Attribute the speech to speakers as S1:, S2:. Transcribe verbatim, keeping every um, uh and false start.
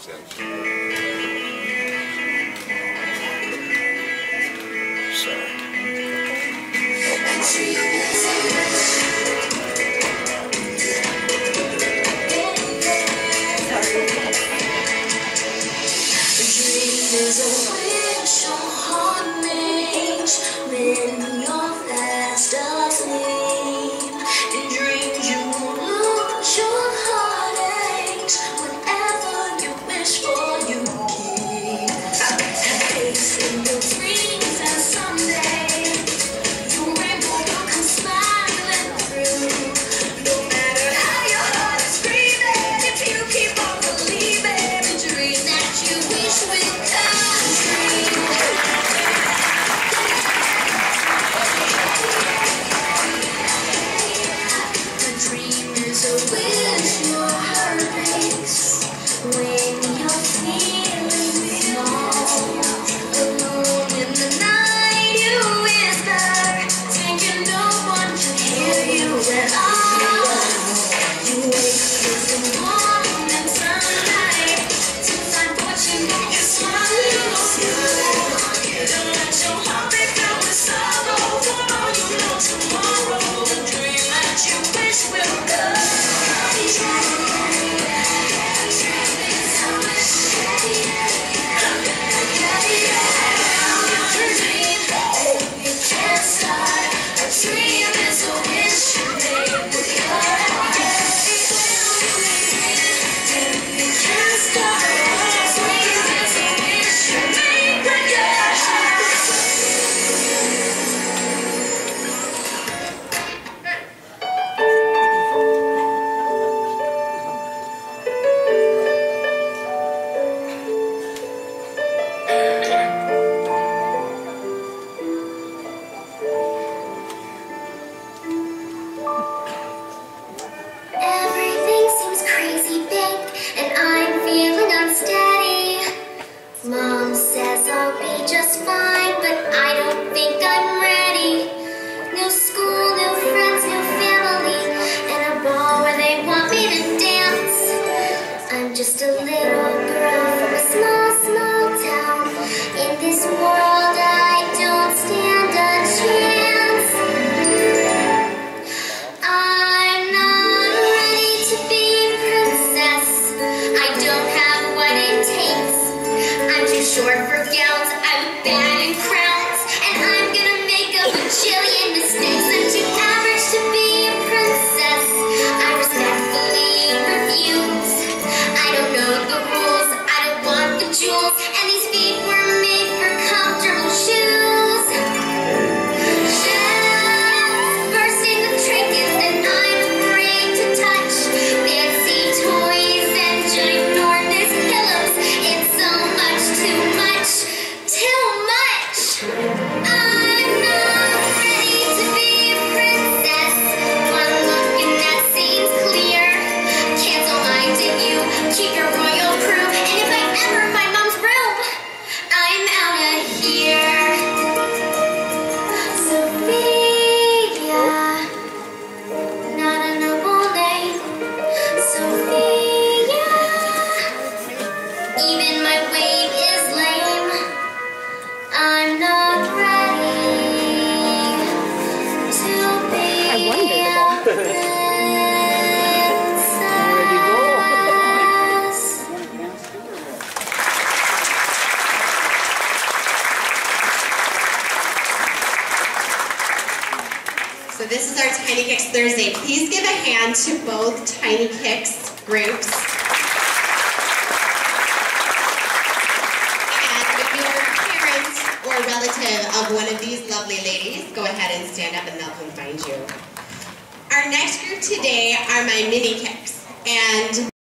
S1: steps.
S2: There's a wish on heart rings when you're fast asleep. In dreams you won't lose your heartaches. Whatever you wish for, you keep. Have faith in your dreams and someday your rainbow will come smiling through. No matter how your heart is screaming, if you keep on believing, the dream that you wish will come. So wish your heart breaks when you're feeling small. Alone in the night you whisper, thinking no one can hear you at all. You wake with the morning sunlight to find fortune that you're smiling through. Don't let your heart be filled with sorrow, for all you know tomorrow, the dream that you wish will come. Mom says I'll be just fine, but I don't think I'm ready. New school, new friends, new family, and a ball where they want me to dance. I'm just a little girl from a small, small town. In this world I don't stand a chance. I'm not ready to be a princess. I don't have what it takes. I'm too short for gowns, I look bad in crowns, and I'm gonna make a bajillion mistakes. I'm too average to be a princess. I respectfully refuse. I don't know the rules, I don't want the jewels, and these feet were made for comfortable shoes. Shells bursting with trinkets that I'm afraid to touch. Fancy toys and ginormous pillows. It's so much, too much, too much. I'm not ready to be a princess. One look and that seems clear. Can't all mind in you, keep your royal crew. And if I ever find mom's room, I'm out of here. Sophia, not a noble name. Sophia, even my wave is lame. I'm not ready to be a princess.
S3: So this is our Tiny Kicks Thursday. Please give a hand to both Tiny Kicks groups. And if you're a parent or relative of one of these lovely ladies, go ahead and stand up and they'll come find you. Our next group today are my Mini Kicks. And